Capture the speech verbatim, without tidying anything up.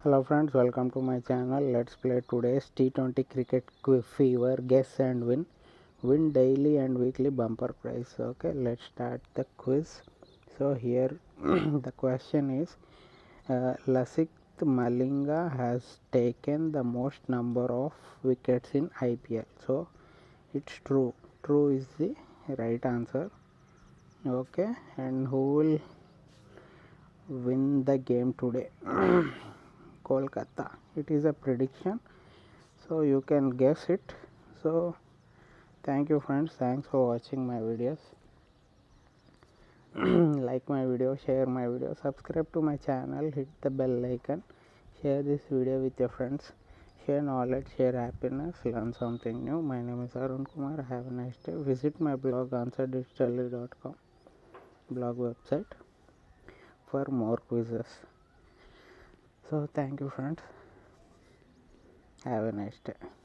Hello friends, welcome to my channel. Let's play today's T twenty cricket quiz fever guess and win. Win daily and weekly bumper prize. Okay, let's start the quiz. So here the question is uh, Lasith Malinga has taken the most number of wickets in I P L. So it's true. True is the right answer. Okay, and who will win the game today? Kolkata. It is a prediction, so you can guess it. So thank you friends, thanks for watching my videos. Like my video, share my video, subscribe to my channel, hit the bell icon, share this video with your friends, share knowledge, share happiness, learn something new. My name is Arun Kumar. Have a nice day. Visit my blog answer digitally dot com blog website for more quizzes. So thank you friends, have a nice day.